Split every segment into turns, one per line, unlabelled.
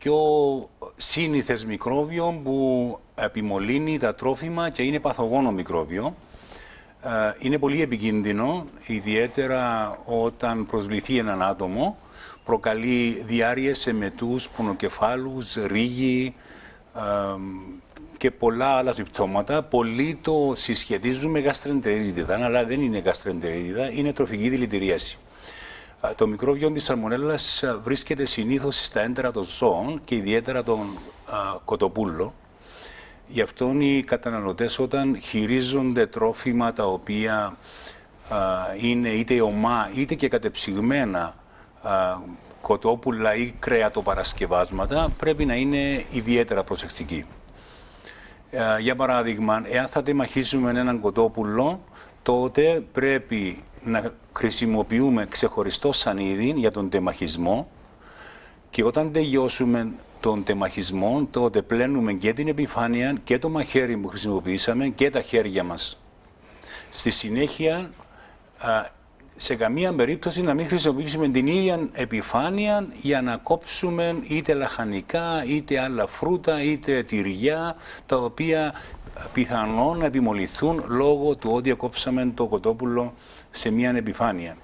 πιο σύνηθες μικρόβιο που επιμολύνει τα τρόφιμα και είναι παθογόνο μικρόβιο. Είναι πολύ επικίνδυνο, ιδιαίτερα όταν προσβληθεί έναν άτομο. Προκαλεί διάρειες σε μετούς, πονοκεφάλους, ρίγη και πολλά άλλα συμπτώματα. Πολλοί το συσχετίζουν με γαστρεντερίτιδα, αλλά δεν είναι γαστρεντερίτιδα, είναι τροφική δηλητηρίαση. Το μικρόβιο της σαλμονέλας βρίσκεται συνήθως στα έντερα των ζώων και ιδιαίτερα των κοτοπούλων. Γι' αυτό οι καταναλωτές όταν χειρίζονται τρόφιμα τα οποία είναι είτε ομά είτε και κατεψυγμένα κοτόπουλα ή κρεατοπαρασκευάσματα, πρέπει να είναι ιδιαίτερα προσεκτικοί. Για παράδειγμα, εάν θα τεμαχίσουμε έναν κοτόπουλο, τότε πρέπει να χρησιμοποιούμε ξεχωριστό σανίδι για τον τεμαχισμό και όταν τελειώσουμε τον τεμαχισμό, τότε πλένουμε και την επιφάνεια και το μαχαίρι που χρησιμοποιήσαμε και τα χέρια μας. Στη συνέχεια, σε καμία περίπτωση να μην χρησιμοποιήσουμε την ίδια επιφάνεια για να κόψουμε είτε λαχανικά, είτε άλλα φρούτα, είτε τυριά, τα οποία πιθανόν να επιμολυθούν λόγω του ότι κόψαμε το κοτόπουλο σε μια επιφάνεια.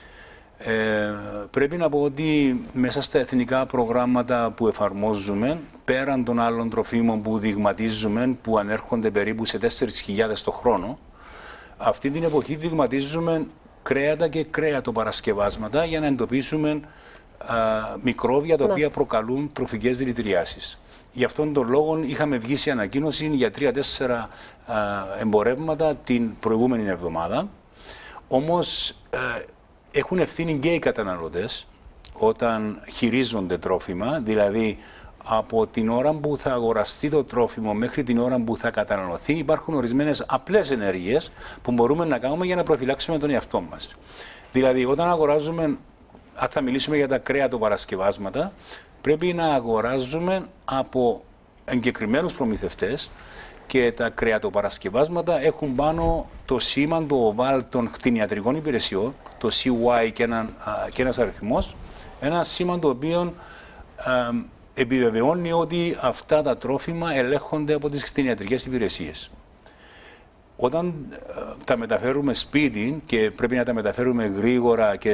Πρέπει να πω ότι μέσα στα εθνικά προγράμματα που εφαρμόζουμε, πέραν των άλλων τροφίμων που δειγματίζουμε, που ανέρχονται περίπου σε 4.000 το χρόνο, αυτή την εποχή δειγματίζουμε κρέατα και κρέατοπαρασκευάσματα για να εντοπίσουμε μικρόβια τα οποία προκαλούν τροφικές δηλητηριάσεις. Γι' αυτόν τον λόγο είχαμε βγει σε ανακοίνωση για 3-4 εμπορεύματα την προηγούμενη εβδομάδα. Όμως έχουν ευθύνη και οι καταναλωτές όταν χειρίζονται τρόφιμα, δηλαδή από την ώρα που θα αγοραστεί το τρόφιμο μέχρι την ώρα που θα καταναλωθεί υπάρχουν ορισμένες απλές ενέργειες που μπορούμε να κάνουμε για να προφυλάξουμε τον εαυτό μας. Δηλαδή όταν αγοράζουμε, αν θα μιλήσουμε για τα κρέατοπαρασκευάσματα, πρέπει να αγοράζουμε από εγκεκριμένους προμηθευτές και τα κρεατοπαρασκευάσματα έχουν πάνω το σήμα του ΟΒΑΛ των κτηνιατρικών υπηρεσιών, το CY και ένας αριθμός, ένα σήμα το οποίο επιβεβαιώνει ότι αυτά τα τρόφιμα ελέγχονται από τις κτηνιατρικές υπηρεσίες. Όταν τα μεταφέρουμε σπίτι και πρέπει να τα μεταφέρουμε γρήγορα και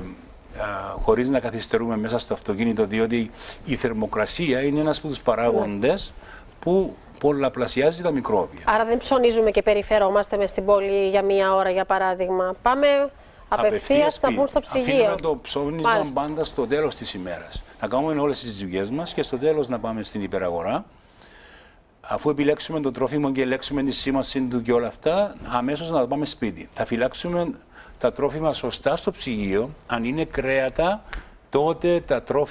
χωρίς να καθυστερούμε μέσα στο αυτοκίνητο, διότι η θερμοκρασία είναι ένας από τους παράγοντες που πολλαπλασιάζει τα μικρόβια.
Άρα δεν ψωνίζουμε και περιφερόμαστε μες στην πόλη για μία ώρα, για παράδειγμα. Πάμε απευθείας, θα μπουν στο ψυγείο.
Αφήνουμε το ψώνισμα πάντα στο τέλος της ημέρας. Να κάνουμε όλες τις δουλειές μας και στο τέλος να πάμε στην υπεραγορά. Αφού επιλέξουμε το τρόφιμο και ελέγξουμε τη σήμανση του και όλα αυτά, αμέσως να το πάμε σπίτι. Θα φυλάξουμε τα τρόφιμα σωστά στο ψυγείο. Αν είναι κρέατα, τότε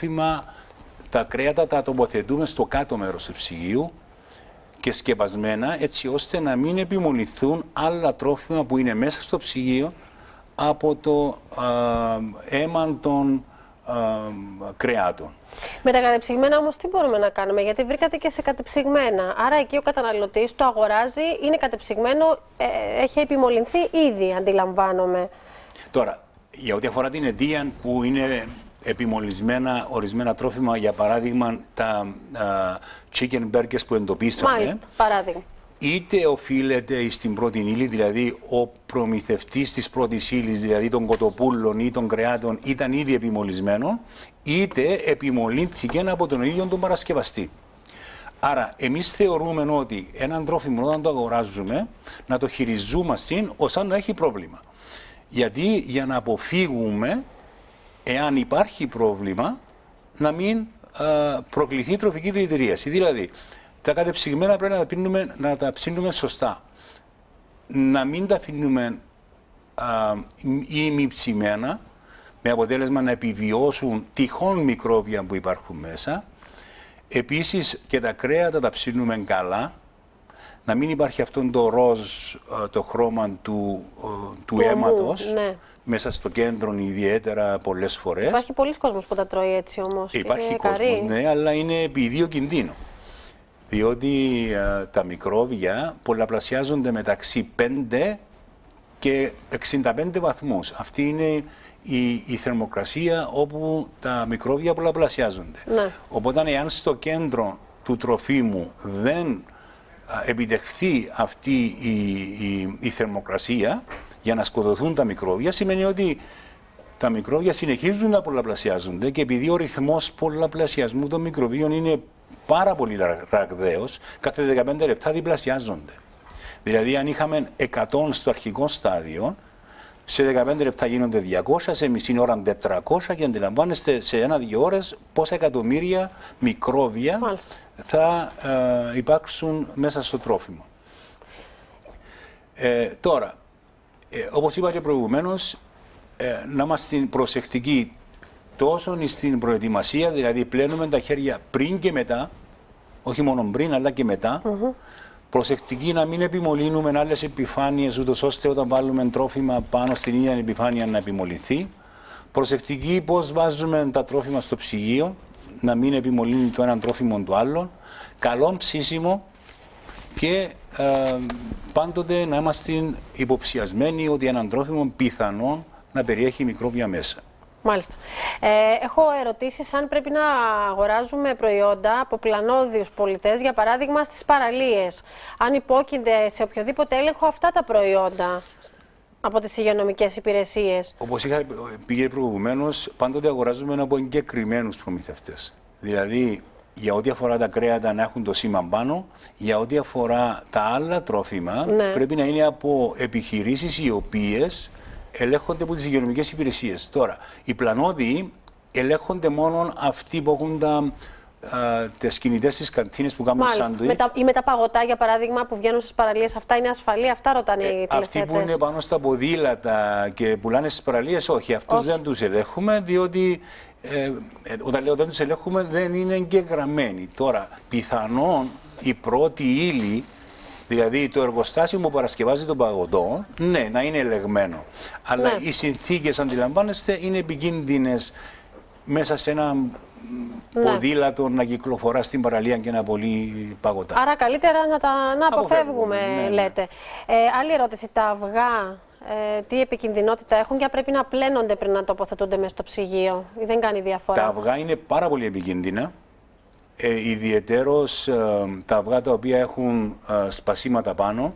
τα κρέατα τα τοποθετούμε στο κάτω μέρος του ψυγείου και σκεπασμένα, έτσι ώστε να μην επιμολυθούν άλλα τρόφιμα που είναι μέσα στο ψυγείο από το αίμα των κρεάτων.
Με τα κατεψυγμένα όμως τι μπορούμε να κάνουμε, γιατί βρήκατε και σε κατεψυγμένα. Άρα εκεί ο καταναλωτής το αγοράζει, είναι κατεψυγμένο, έχει επιμολυνθεί ήδη, αντιλαμβάνομαι.
Τώρα, για ό,τι αφορά την αιτία που είναι επιμολυσμένα ορισμένα τρόφιμα, για παράδειγμα τα chicken burgers που εντοπίσαμε,
μάλιστα, παράδειγμα,
είτε οφείλεται στην πρώτη ύλη, δηλαδή ο προμηθευτής της πρώτης ύλης, δηλαδή των κοτοπούλων ή των κρεάτων, ήταν ήδη επιμολυσμένο, είτε επιμολύνθηκε από τον ίδιο τον παρασκευαστή. Άρα, εμείς θεωρούμε ότι έναν τρόφιμο όταν το αγοράζουμε, να το χειριζόμαστε ως αν να έχει πρόβλημα. Γιατί για να αποφύγουμε, εάν υπάρχει πρόβλημα, να μην προκληθεί τροφική δηλητηρίαση. Δηλαδή, τα κατεψυγμένα πρέπει να τα ψήνουμε σωστά. Να μην τα αφήνουμε ημιψημένα, με αποτέλεσμα να επιβιώσουν τυχόν μικρόβια που υπάρχουν μέσα. Επίσης και τα κρέατα τα ψήνουμε καλά, να μην υπάρχει αυτόν το ροζ, το χρώμα του αίματος, ναι, μέσα στο κέντρο ιδιαίτερα πολλές φορές.
Υπάρχει πολλοί κόσμος που τα τρώει έτσι όμως.
Υπάρχει κόσμος, ναι, αλλά είναι επί ιδίου κινδύνου. Διότι τα μικρόβια πολλαπλασιάζονται μεταξύ 5 και 65 βαθμούς. Αυτή είναι η θερμοκρασία όπου τα μικρόβια πολλαπλασιάζονται.
Ναι.
Οπότε εάν στο κέντρο του τροφίμου δεν επιτευχθεί αυτή η θερμοκρασία για να σκοτωθούν τα μικρόβια, σημαίνει ότι τα μικρόβια συνεχίζουν να πολλαπλασιάζονται και επειδή ο ρυθμός πολλαπλασιασμού των μικροβίων είναι πάρα πολύ ραγδαίος, κάθε 15 λεπτά διπλασιάζονται. Δηλαδή αν είχαμε 100 στο αρχικό στάδιο, σε 15 λεπτά γίνονται 200, σε μισή ώρα 400 και αντιλαμβάνεστε σε 1-2 ώρες πόσα εκατομμύρια μικρόβια θα υπάρξουν μέσα στο τρόφιμο. Τώρα, όπως είπα και προηγουμένως, να είμαστε προσεκτικοί τόσο στην προετοιμασία, δηλαδή πλένουμε τα χέρια πριν και μετά, όχι μόνο πριν αλλά και μετά, προσεκτικοί να μην επιμολύνουμε άλλες επιφάνειες, ούτως ώστε όταν βάλουμε τρόφιμα πάνω στην ίδια επιφάνεια να επιμολυνθεί. Προσεκτικοί πώς βάζουμε τα τρόφιμα στο ψυγείο, να μην επιμολύνει το έναν τρόφιμο το άλλο. Καλό ψήσιμο και πάντοτε να είμαστε υποψιασμένοι ότι έναν τρόφιμο πιθανόν να περιέχει μικρόβια μέσα.
Μάλιστα. Έχω ερωτήσεις αν πρέπει να αγοράζουμε προϊόντα από πλανόδιους πολιτές, για παράδειγμα στις παραλίες. Αν υπόκεινται σε οποιοδήποτε έλεγχο αυτά τα προϊόντα από τις υγειονομικές υπηρεσίες.
Όπως είχα πει προηγουμένως, πάντοτε αγοράζουμε από εγκεκριμένους προμηθευτές. Δηλαδή, για ό,τι αφορά τα κρέατα να έχουν το σήμα πάνω, για ό,τι αφορά τα άλλα τρόφιμα, πρέπει να είναι από επιχειρήσεις οι οποίες ελέγχονται από τις υγειονομικές υπηρεσίες. Τώρα, οι πλανόδιοι ελέγχονται μόνο αυτοί που έχουν τις κινητές στις καντίνες που κάνουν σάντουιτς.
Ή με τα παγωτά, για παράδειγμα, που βγαίνουν στις παραλίες, αυτά είναι ασφαλή, αυτά ρωτάνε οι τηλεθεατές.
Αυτοί που είναι πάνω στα ποδήλατα και πουλάνε στις παραλίες, όχι, αυτούς δεν τους ελέγχουμε, διότι όταν λέω δεν τους ελέγχουμε δεν είναι εγγεγραμμένοι. Τώρα, πιθανόν η πρώτη ύλη, δηλαδή το εργοστάσιο που παρασκευάζει τον παγωτό, ναι, να είναι ελεγμένο. Αλλά οι συνθήκες, αντιλαμβάνεστε, είναι επικίνδυνες μέσα σε ένα ποδήλατο να κυκλοφορά στην παραλία και να πωλεί παγωτά.
Άρα καλύτερα να αποφεύγουμε, λέτε. Άλλη ερώτηση, τα αυγά, τι επικινδυνότητα έχουν και πρέπει να πλένονται πριν να τοποθετούνται μέσα στο ψυγείο ή δεν κάνει διαφορά?
Τα αυγά είναι πάρα πολύ επικίνδυνα. Ιδιαιτέρως τα αυγά τα οποία έχουν σπασίματα πάνω,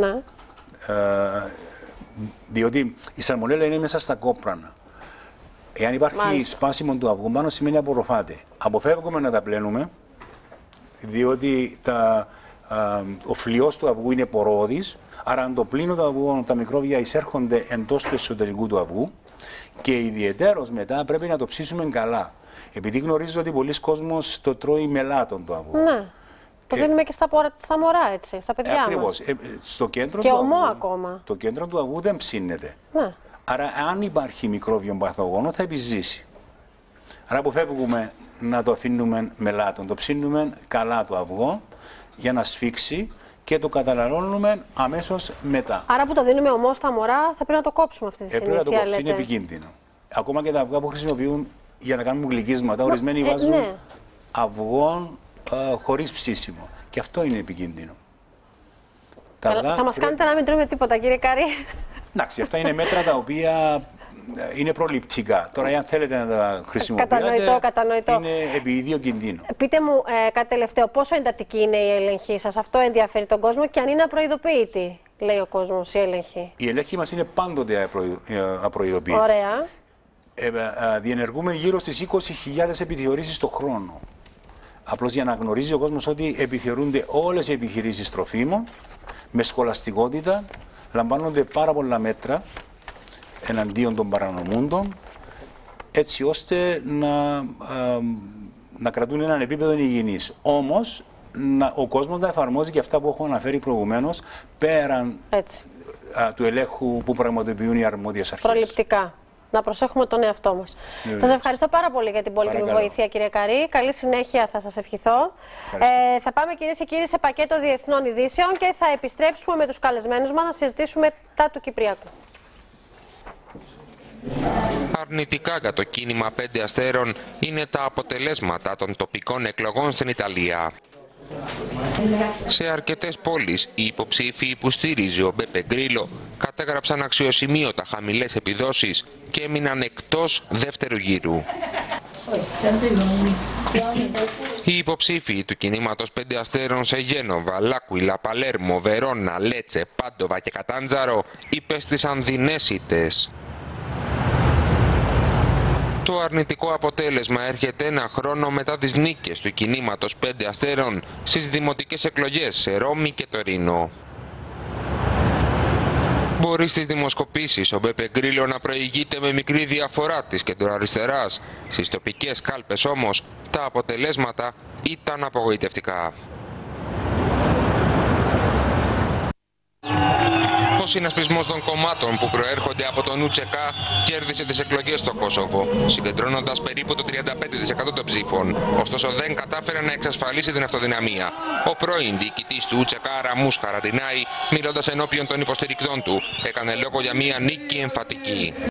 διότι η σαλμονέλα είναι μέσα στα κόπρανα. Εάν υπάρχει σπάσιμο του αυγού πάνω, σημαίνει απορροφάται. Αποφεύγουμε να τα πλένουμε, διότι ο φλοιός του αυγού είναι πορώδης, άρα αν το πλύνω το αυγό, τα μικρόβια εισέρχονται εντός του εσωτερικού του αυγού και ιδιαιτέρως μετά πρέπει να το ψήσουμε καλά. Επειδή γνωρίζω ότι πολλοί κόσμος το τρώει μελάτων το αυγό.
Ναι. Το δίνουμε και στα μωρά, έτσι, στα παιδιά μας.
Ακριβώς. Στο κέντρο
και
του
ομό
αυγού,
ακόμα.
το κέντρο του αυγού δεν ψήνεται.
Ναι.
Άρα αν υπάρχει μικρόβιο παθογόνο θα επιζήσει. Άρα αποφεύγουμε να το αφήνουμε μελάτων. Το ψήνουμε καλά το αυγό για να σφίξει και το καταναλώνουμε αμέσως μετά.
Άρα που το δίνουμε ομό στα μωρά θα πρέπει να το κόψουμε αυτή τη συνήθεια,
πρέπει να το κόψουμε, είναι επικίνδυνο. Ακόμα και τα αυγά που χρησιμοποιούν για να κάνουν γλυκίσματα, ορισμένοι βάζουν αυγών χωρίς ψήσιμο. Και αυτό είναι επικίνδυνο.
Θα μας κάνετε να μην τρώμε τίποτα, κύριε Κάρη.
Εντάξει, αυτά είναι μέτρα τα οποία είναι προληπτικά. Τώρα, αν θέλετε να τα χρησιμοποιήσετε, είναι επί ίδιο κινδύνο.
Πείτε μου κάτι τελευταίο, πόσο εντατική είναι η έλεγχή σας? Αυτό ενδιαφέρει τον κόσμο και αν είναι απροειδοποιητή, λέει ο κόσμος, η έλεγχη.
Η έλεγχη μας είναι πάντοτε απροειδοποιητή.
Ωραία.
Διενεργούμε γύρω στις 20.000 επιθεωρήσεις το χρόνο. Απλώς για να γνωρίζει ο κόσμος ότι επιθεωρούνται όλες οι επιχειρήσεις τροφίμων με σχολαστικότητα, λαμβάνονται πάρα πολλά μέτρα εναντίον των παρανομούντων, έτσι ώστε να κρατούν έναν επίπεδο υγιεινής. Όμως, ο κόσμος να εφαρμόζει και αυτά που έχω αναφέρει προηγουμένως, πέραν του ελέγχου που πραγματοποιούν οι αρμόδιες αρχές.
Προληπτικά. Να προσέχουμε τον εαυτό μας. Σας ευχαριστώ πάρα πολύ για την πολύτιμη βοήθεια, κύριε Καρή. Καλή συνέχεια θα σας ευχηθώ. Θα πάμε, κυρίες και κύριοι, σε πακέτο διεθνών ειδήσεων και θα επιστρέψουμε με τους καλεσμένους μας να συζητήσουμε τα του Κυπριακού.
Αρνητικά για το κίνημα 5 αστέρων είναι τα αποτελέσματα των τοπικών εκλογών στην Ιταλία. Σε αρκετές πόλεις, οι υποψήφοι που στηρίζει ο Μπέπε Γκρίλο κατέγραψαν αξιοσημείωτα χαμηλές επιδόσεις και έμειναν εκτός δεύτερου γύρου. Οι υποψήφοι του κινήματος 5 αστέρων σε Γένοβα, Λάκουιλα, Παλέρμο, Βερόνα, Λέτσε, Πάντοβα και Κατάντζαρο υπέστησαν δεινές ήττες. Το αρνητικό αποτέλεσμα έρχεται ένα χρόνο μετά τις νίκες του κινήματος 5 αστέρων στις δημοτικές εκλογές σε Ρώμη και Τωρίνο. Μπορεί στις δημοσκοπήσεις ο Μπέπε Γκρίλο να προηγείται με μικρή διαφορά της κεντροαριστεράς. Στις τοπικές κάλπες όμως τα αποτελέσματα ήταν απογοητευτικά. Ο συνασπισμός των κομμάτων που προέρχονται από τον Ούτσεκα κέρδισε τις εκλογές στο Κόσοβο, συγκεντρώνοντας περίπου το 35% των ψήφων. Ωστόσο δεν κατάφερε να εξασφαλίσει την αυτοδυναμία. Ο πρώην διοικητής του Ούτσεκα, Ραμούς Χαραντινάη, μιλώντας ενώπιον των υποστηρικτών του, έκανε λόγο για μια νίκη εμφατική.